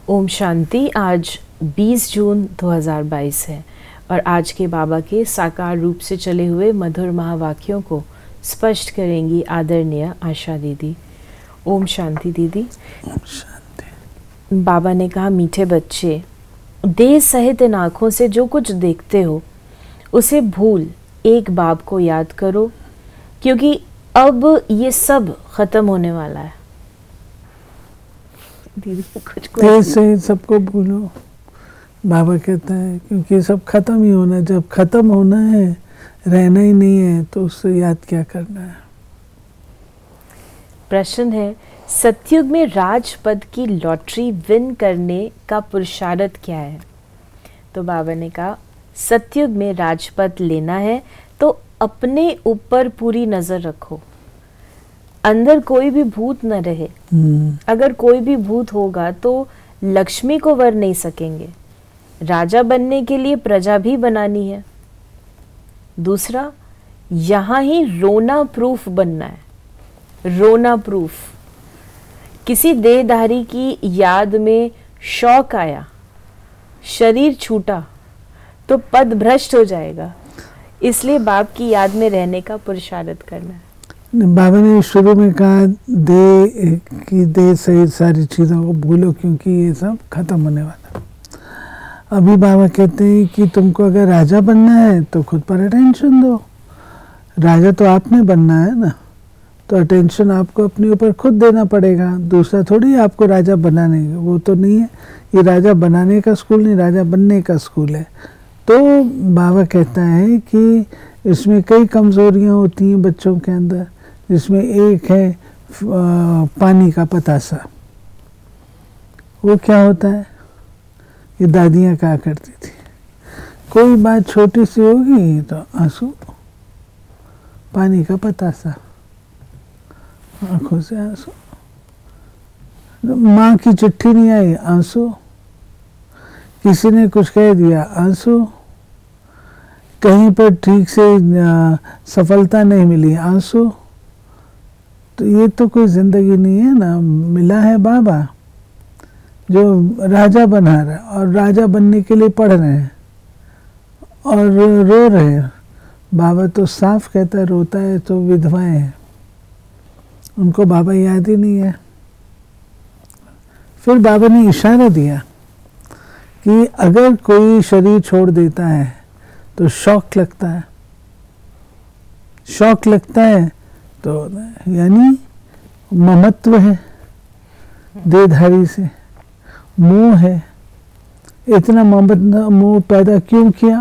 ओम शांति। आज 20 जून 2022 है और आज के बाबा के साकार रूप से चले हुए मधुर महावाक्यों को स्पष्ट करेंगी आदरणीय आशा दीदी। ओम शांति दीदी। ओम शांति। बाबा ने कहा, मीठे बच्चे, देह सहित इन आँखों से जो कुछ देखते हो उसे भूल एक बाप को याद करो, क्योंकि अब ये सब खत्म होने वाला है। दीदी कुछ देह सहित सबको भूलो, बाबा कहता है, क्योंकि सब खत्म ही होना है। जब खत्म होना है, रहना ही नहीं है, तो उससे याद क्या करना है। प्रश्न है, सतयुग में राजपद की लॉटरी विन करने का पुरुषार्थ क्या है? तो बाबा ने कहा, सतयुग में राजपद लेना है तो अपने ऊपर पूरी नजर रखो, अंदर कोई भी भूत न रहे। अगर कोई भी भूत होगा तो लक्ष्मी को वर नहीं सकेंगे। राजा बनने के लिए प्रजा भी बनानी है। दूसरा, यहाँ ही रोना प्रूफ बनना है। रोना प्रूफ। किसी देहधारी की याद में शौक आया, शरीर छूटा तो पद भ्रष्ट हो जाएगा। इसलिए बाप की याद में रहने का पुरुषार्थ करना है। बाबा ने शुरू में कहा देह सहित सारी चीज़ों को भूलो, क्योंकि ये सब खत्म होने वाला। अभी बाबा कहते हैं कि तुमको अगर राजा बनना है तो खुद पर अटेंशन दो। राजा तो आपने बनना है ना, तो अटेंशन आपको अपने ऊपर खुद देना पड़ेगा। दूसरा थोड़ी आपको राजा बनाने, वो तो नहीं है। ये राजा बनाने का स्कूल नहीं, राजा बनने का स्कूल है। तो बाबा कहता है कि इसमें कई कमज़ोरियाँ होती हैं बच्चों के अंदर, जिसमें एक है पानी का पतासा। वो क्या होता है, ये दादियाँ कहा करती थी, कोई बात छोटी सी होगी तो आंसू, पानी का पतासा, आंखों से आंसू। माँ की चिट्ठी नहीं आई, आंसू। किसी ने कुछ कह दिया, आंसू। कहीं पर ठीक से सफलता नहीं मिली, आंसू। तो ये तो कोई जिंदगी नहीं है ना। मिला है बाबा जो राजा बना रहा है, और राजा बनने के लिए पढ़ रहे हैं और रो रहे हैं। बाबा तो साफ कहता है, रोता है तो विधवाएं हैं, उनको बाबा याद ही नहीं है। फिर बाबा ने इशारा दिया कि अगर कोई शरीर छोड़ देता है तो शौक लगता है। शौक लगता है तो यानी ममत्व है देहधारी से, मोह है। इतना मोह पैदा क्यों किया?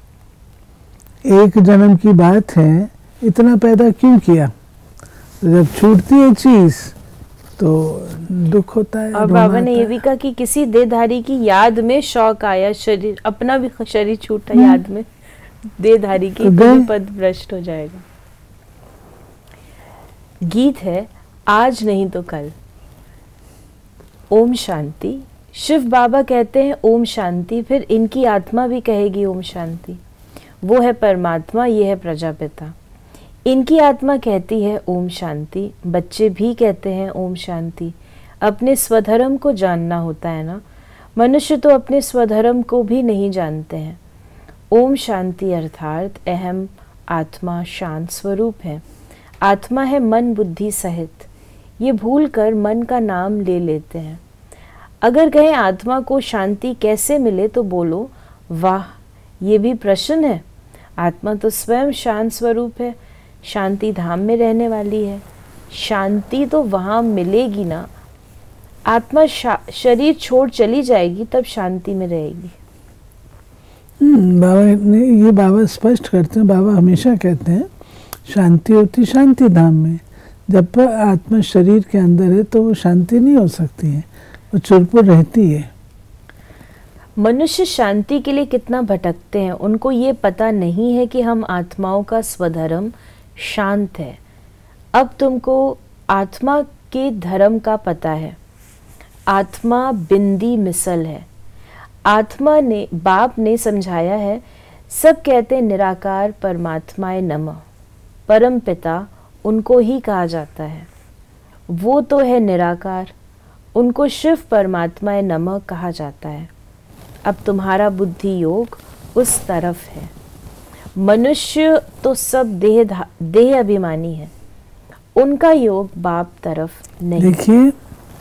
एक जन्म की बात है, इतना पैदा क्यों किया? तो जब छूटती है चीज तो दुख होता है। और बाबा ने ये भी कहा कि किसी देहधारी की याद में शौक आया, शरीर अपना भी शरीर छूटा याद में, देहधारी की तो पद भ्रष्ट हो जाएगा। गीत है, आज नहीं तो कल। ओम शांति। शिव बाबा कहते हैं ओम शांति, फिर इनकी आत्मा भी कहेगी ओम शांति। वो है परमात्मा, ये है प्रजापिता। इनकी आत्मा कहती है ओम शांति, बच्चे भी कहते हैं ओम शांति। अपने स्वधर्म को जानना होता है ना। मनुष्य तो अपने स्वधर्म को भी नहीं जानते हैं। ओम शांति अर्थात अहम आत्मा शांत स्वरूप है। आत्मा है मन बुद्धि सहित। ये भूल कर मन का नाम ले लेते हैं। अगर कहें आत्मा को शांति कैसे मिले तो बोलो वाह, ये भी प्रश्न है। आत्मा तो स्वयं शांत स्वरूप है, शांति धाम में रहने वाली है। शांति तो वहाँ मिलेगी ना। आत्मा शरीर छोड़ चली जाएगी तब शांति में रहेगी। बाबा ने ये बाबा स्पष्ट करते हैं। बाबा हमेशा कहते हैं शांति होती शांति धाम में। जब पर आत्मा शरीर के अंदर है तो वो शांति नहीं हो सकती है, वो चुरपुर रहती है। मनुष्य शांति के लिए कितना भटकते हैं, उनको ये पता नहीं है कि हम आत्माओं का स्वधर्म शांत है। अब तुमको आत्मा के धर्म का पता है। आत्मा बिंदी मिसल है। आत्मा ने, बाप ने समझाया है। सब कहते हैं निराकार परमात्माए नमः, परम पिता उनको ही कहा जाता है। वो तो है निराकार उनको शिव परमात्मा नमः कहा जाता है। अब तुम्हारा बुद्धि योग उस तरफ है। मनुष्य तो सब देह अभिमानी है, उनका योग बाप तरफ नहीं। देखिए,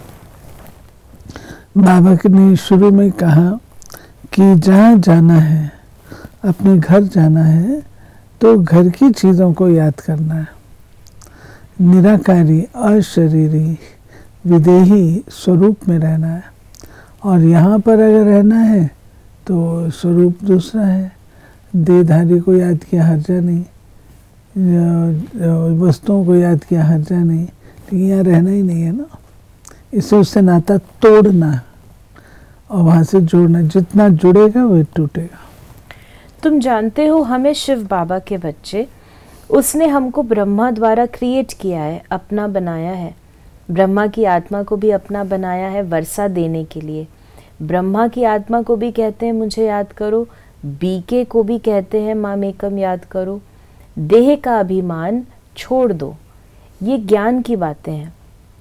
बाबा ने शुरू में कहा कि जहाँ जाना है, अपने घर जाना है, तो घर की चीज़ों को याद करना है। निराकारी, अशरीरी, विदेही स्वरूप में रहना है। और यहाँ पर अगर रहना है तो स्वरूप दूसरा है। देहधारी को याद किया हर्जा नहीं, वस्तुओं को याद किया हर्जा नहीं, लेकिन यहाँ रहना ही नहीं है ना। इससे उससे नाता तोड़ना और वहाँ से जोड़ना, जितना जुड़ेगा वही टूटेगा। तुम जानते हो, हमें शिव बाबा के बच्चे, उसने हमको ब्रह्मा द्वारा क्रिएट किया है, अपना बनाया है। ब्रह्मा की आत्मा को भी अपना बनाया है वर्षा देने के लिए। ब्रह्मा की आत्मा को भी कहते हैं मुझे याद करो, बीके को भी कहते हैं मामेकम याद करो। देह का अभिमान छोड़ दो, ये ज्ञान की बातें हैं।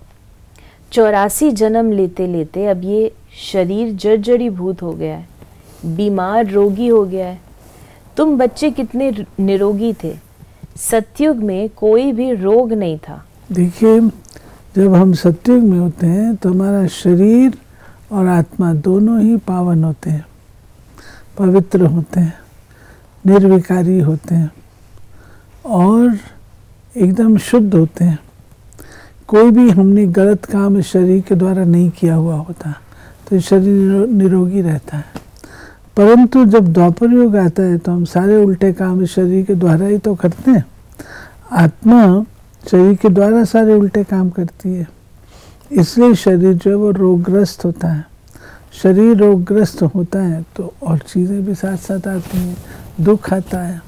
84 जन्म लेते लेते अब ये शरीर जर्जरी भूत हो गया है, बीमार रोगी हो गया है। तुम बच्चे कितने निरोगी थे, सतयुग में कोई भी रोग नहीं था। देखिए, जब हम सतयुग में होते हैं तो हमारा शरीर और आत्मा दोनों ही पावन होते हैं, पवित्र होते हैं, निर्विकारी होते हैं और एकदम शुद्ध होते हैं। कोई भी हमने गलत काम शरीर के द्वारा नहीं किया हुआ होता तो शरीर निरोगी रहता है। परंतु जब द्वापर युग आता है तो हम सारे उल्टे काम शरीर के द्वारा ही तो करते हैं। आत्मा शरीर के द्वारा सारे उल्टे काम करती है, इसलिए शरीर जो है वो रोगग्रस्त होता है। शरीर रोगग्रस्त होता है तो और चीज़ें भी साथ साथ आती हैं, दुख आता है।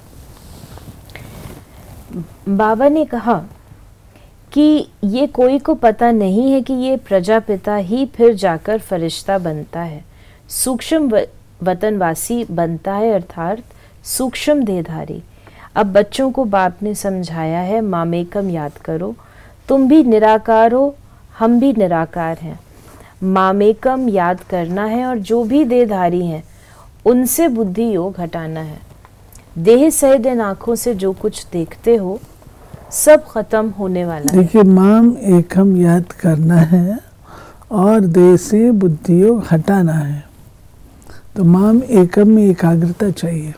बाबा ने कहा कि ये कोई को पता नहीं है कि ये प्रजापिता ही फिर जाकर फरिश्ता बनता है, सूक्ष्म वतनवासी बनता है, अर्थात सूक्ष्म देहधारी। अब बच्चों को बाप ने समझाया है, मामेकम याद करो, तुम भी निराकार हो, हम भी निराकार हैं। मामेकम याद करना है और जो भी देहधारी हैं उनसे बुद्धि योग हटाना है। देह सहित इन आँखों से जो कुछ देखते हो सब खत्म होने वाला है। देखिए, माम एकम याद करना है और देह से बुद्धि योग हटाना है, तो माम एकम में एकाग्रता चाहिए।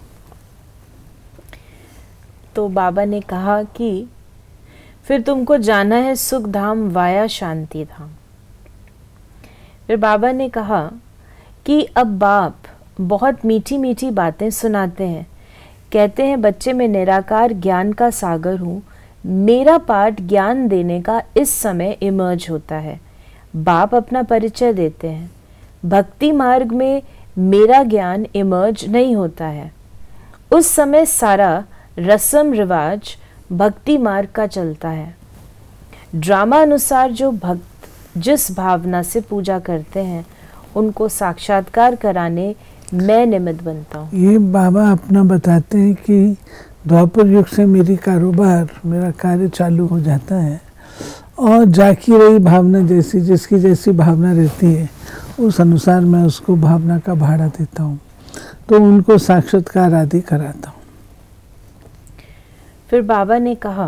तो बाबा ने कहा कि फिर तुमको जाना है सुख धाम वाया शांति धाम। फिर बाबा ने कहा कि अब बाप बहुत मीठी मीठी बातें सुनाते हैं, कहते हैं बच्चे मैं निराकार ज्ञान का सागर हूँ, मेरा पाठ ज्ञान देने का इस समय इमर्ज होता है। बाप अपना परिचय देते हैं, भक्ति मार्ग में मेरा ज्ञान इमर्ज नहीं होता है। उस समय सारा रस्म रिवाज भक्ति मार्ग का चलता है। ड्रामा अनुसार जो भक्त जिस भावना से पूजा करते हैं उनको साक्षात्कार कराने मैं निमित्त बनता हूँ। ये बाबा अपना बताते हैं कि द्वापर युग से मेरी कारोबार, मेरा कार्य चालू हो जाता है और जाकी रही भावना जैसी, जिसकी जैसी भावना रहती है उस अनुसार मैं उसको भावना का भाड़ा देता हूँ, तो उनको साक्षात्कार आदि कराता हूँ। फिर बाबा ने कहा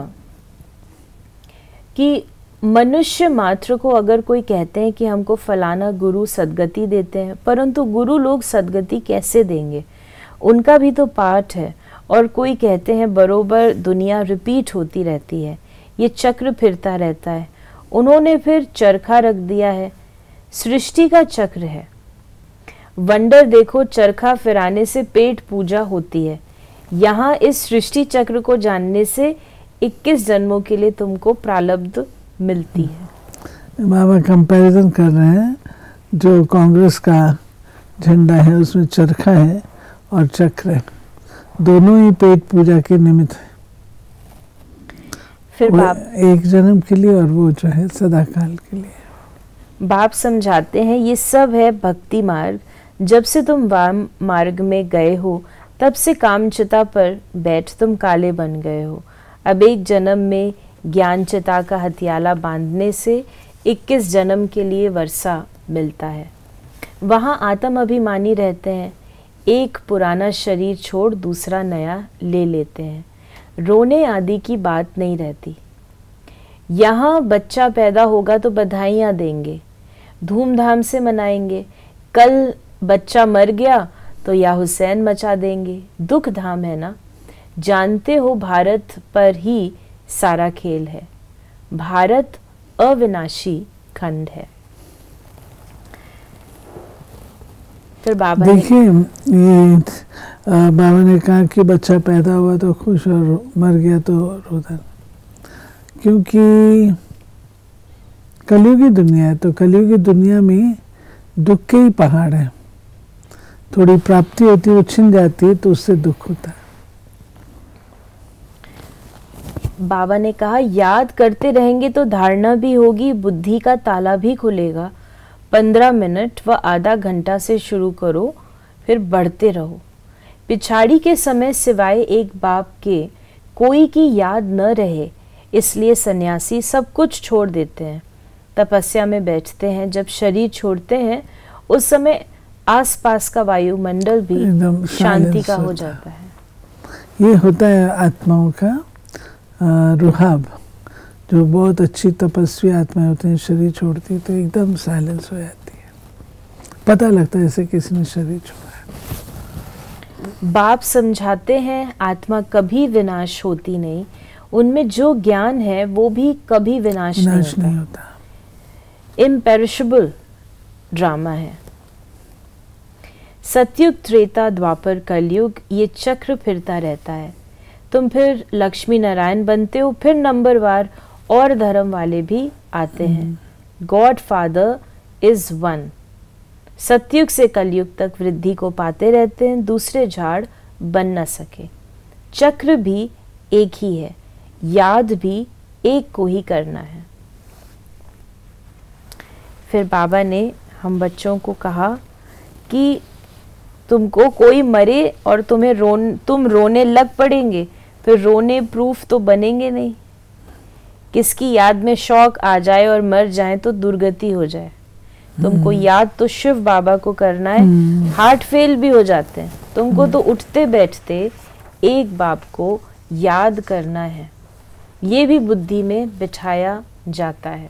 कि मनुष्य मात्र को अगर कोई कहते हैं कि हमको फलाना गुरु सद्गति देते हैं, परंतु गुरु लोग सद्गति कैसे देंगे, उनका भी तो पाठ है। और कोई कहते हैं बरोबर दुनिया रिपीट होती रहती है, ये चक्र फिरता रहता है। उन्होंने फिर चरखा रख दिया है, सृष्टि का चक्र है। वंडर देखो, चरखा फिराने से पेट पूजा होती है। यहाँ इस सृष्टि चक्र को जानने से 21 जन्मों के लिए तुमको प्रारब्ध मिलती है। बाबा कंपैरिजन कर रहे हैं, जो कांग्रेस का झंडा है उसमें चरखा है और चक्र है, दोनों ही पेट पूजा के निमित्त है। फिर बाप एक जन्म के लिए और वो जो है सदा काल के लिए। बाप समझाते हैं ये सब है भक्ति मार्ग। जब से तुम वाम मार्ग में गए हो तब से कामचिता पर बैठ तुम काले बन गए हो। अब एक जन्म में ज्ञान चिता का हथियाला बांधने से 21 जन्म के लिए वर्षा मिलता है। वहाँ आत्म अभिमानी रहते हैं, एक पुराना शरीर छोड़ दूसरा नया ले लेते हैं, रोने आदि की बात नहीं रहती। यहाँ बच्चा पैदा होगा तो बधाइयाँ देंगे, धूमधाम से मनाएंगे। कल बच्चा मर गया तो या हुसैन मचा देंगे। दुख धाम है ना, जानते हो भारत पर ही सारा खेल है। भारत अविनाशी खंड है। फिर बाबा देखिए, ये बाबा ने कहा कि बच्चा पैदा हुआ तो खुश और मर गया तो रोता, क्योंकि कलयुगी दुनिया है। तो कलयुगी दुनिया में दुख के ही पहाड़ है। थोड़ी प्राप्ति होती है, वो छिन जाती है तो उससे दुख होता है। बाबा ने कहा याद करते रहेंगे तो धारणा भी होगी, बुद्धि का ताला भी खुलेगा। 15 मिनट व आधा घंटा से शुरू करो, फिर बढ़ते रहो। पिछाड़ी के समय सिवाय एक बाप के कोई की याद न रहे, इसलिए सन्यासी सब कुछ छोड़ देते हैं, तपस्या में बैठते हैं। जब शरीर छोड़ते हैं उस समय आसपास का वायुमंडल भी शांति का हो जाता है। ये होता है आत्माओं का रुहाब। जो बहुत अच्छी तपस्वी आत्माएं होती हैं, शरीर छोड़ती है तो एकदम साइलेंस हो जाती है, पता लगता है जैसे किसी ने शरीर छोड़ा है। बाप समझाते हैं आत्मा कभी विनाश होती नहीं, उनमें जो ज्ञान है वो भी कभी विनाश नहीं होता। इम्पेरिशेबल ड्रामा है। सतयुग, त्रेता, द्वापर, कलयुग, ये चक्र फिरता रहता है। तुम फिर लक्ष्मी नारायण बनते हो, फिर नंबरवार और धर्म वाले भी आते हैं। God father is one. सतयुग से कलयुग तक वृद्धि को पाते रहते हैं, दूसरे झाड़ बन न सके। चक्र भी एक ही है, याद भी एक को ही करना है। फिर बाबा ने हम बच्चों को कहा कि तुमको कोई मरे और तुम रोने लग पड़ेंगे, फिर रोने प्रूफ तो बनेंगे नहीं। किसकी याद में शौक आ जाए और मर जाए तो दुर्गति हो जाए। तुमको याद तो शिव बाबा को करना है। हार्ट फेल भी हो जाते हैं, तुमको तो उठते बैठते एक बाप को याद करना है। ये भी बुद्धि में बिठाया जाता है।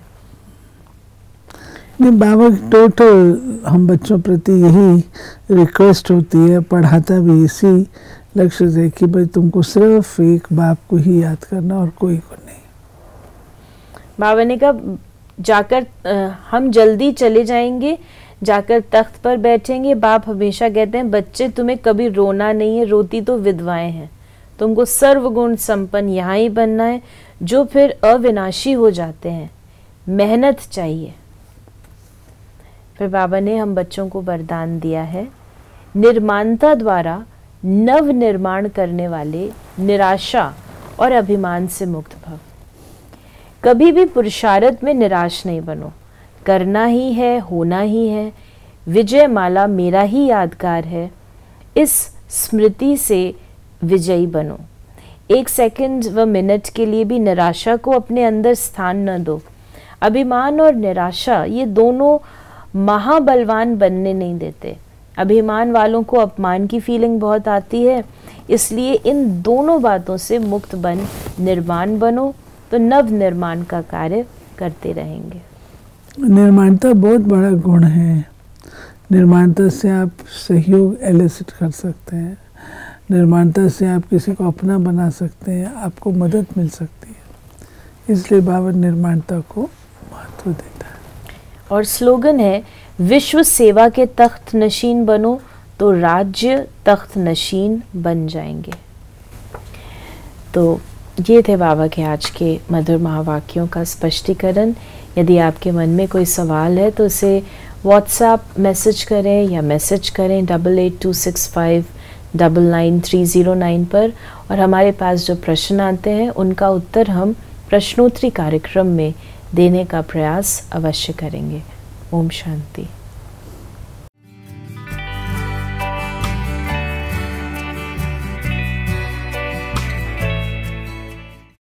नहीं, बाबा की टोटल हम बच्चों प्रति यही रिक्वेस्ट होती है, पढ़ाता भी इसी लक्ष्य से कि भाई तुमको सिर्फ एक बाप को ही याद करना और कोई को नहीं। बाबा ने कहा जाकर हम जल्दी चले जाएंगे, जाकर तख्त पर बैठेंगे। बाप हमेशा कहते हैं बच्चे तुम्हें कभी रोना नहीं है, रोती तो विधवाएं हैं। तुमको सर्वगुण संपन्न यहाँ ही बनना है, जो फिर अविनाशी हो जाते हैं। मेहनत चाहिए। फिर बाबा ने हम बच्चों को वरदान दिया है, निर्माणता द्वारा नव निर्माण करने वाले निराशा और अभिमान से मुक्त भव। कभी भी पुरुषार्थ में निराश नहीं बनो, करना ही है, होना ही है। विजय माला मेरा ही यादगार है, इस स्मृति से विजयी बनो। एक सेकंड व मिनट के लिए भी निराशा को अपने अंदर स्थान न दो। अभिमान और निराशा ये दोनों महाबलवान बनने नहीं देते। अभिमान वालों को अपमान की फीलिंग बहुत आती है, इसलिए इन दोनों बातों से मुक्त बन निर्माण बनो, तो नव निर्माण का कार्य करते रहेंगे। निर्माणता बहुत बड़ा गुण है। निर्माणता से आप सहयोग एलिसिट कर सकते हैं, निर्माणता से आप किसी को अपना बना सकते हैं, आपको मदद मिल सकती है। इसलिए बाबा निर्माणता को महत्व देता है। और स्लोगन है, विश्व सेवा के तख्त नशीन बनो तो राज्य तख्त नशीन बन जाएंगे। तो ये थे बाबा के आज के मधुर महावाक्यों का स्पष्टीकरण। यदि आपके मन में कोई सवाल है तो उसे व्हाट्सएप मैसेज करें या मैसेज करें 8826599309 पर, और हमारे पास जो प्रश्न आते हैं उनका उत्तर हम प्रश्नोत्तरी कार्यक्रम में देने का प्रयास अवश्य करेंगे। ओम शांति।